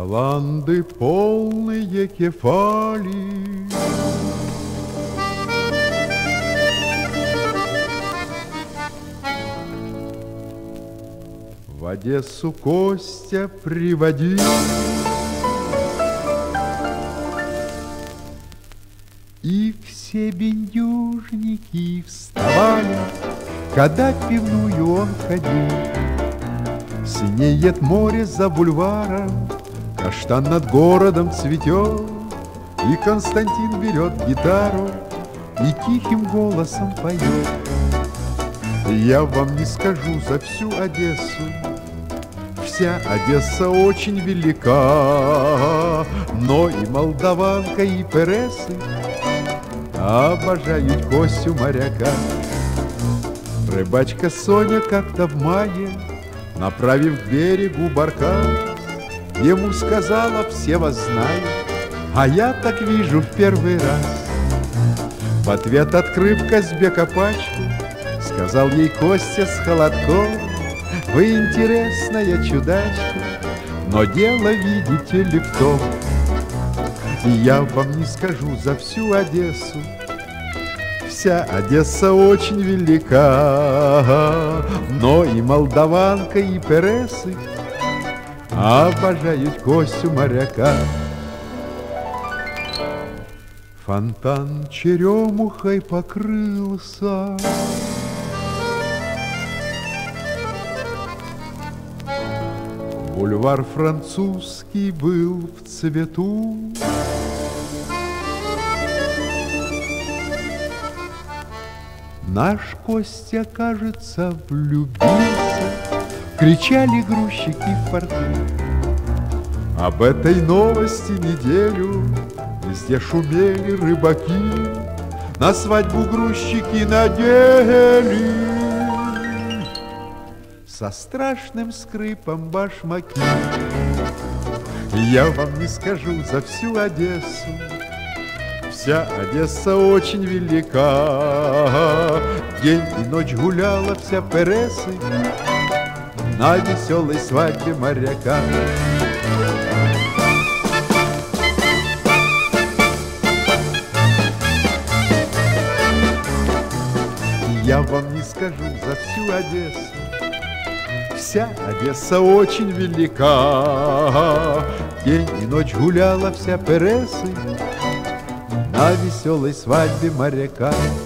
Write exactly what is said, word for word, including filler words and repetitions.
Шаланды полные кефали, в Одессу Костя приводил. И все бендюжники вставали, когда в пивную он ходил. Синеет море за бульваром, каштан над городом цветет, и Константин берет гитару и тихим голосом поет. Я вам не скажу за всю Одессу, вся Одесса очень велика, но и молдаванка, и пересы обожают Костю моряка. Рыбачка Соня как-то в мае, направив к берегу баркас, ему сказала: все вас знают, а я так вижу в первый раз. В ответ, открыв Казбека пачку, сказал ей Костя с холодком: вы интересная чудачка, но дело, видите ли, в том, и я вам не скажу за всю Одессу, вся Одесса очень велика, но и молдаванка, и пересы обожают Костю моряка. Фонтан черемухой покрылся, бульвар французский был в цвету. Наш Костя, кажется, влюбился, кричали грузчики в порту. Об этой новости неделю везде шумели рыбаки, на свадьбу грузчики надели со страшным скрипом башмаки. Я вам не скажу за всю Одессу, вся Одесса очень велика, день и ночь гуляла вся пересы на веселой свадьбе моряка. Я вам не скажу за всю Одессу, вся Одесса очень велика, день и ночь гуляла вся пересы на веселой свадьбе моряка.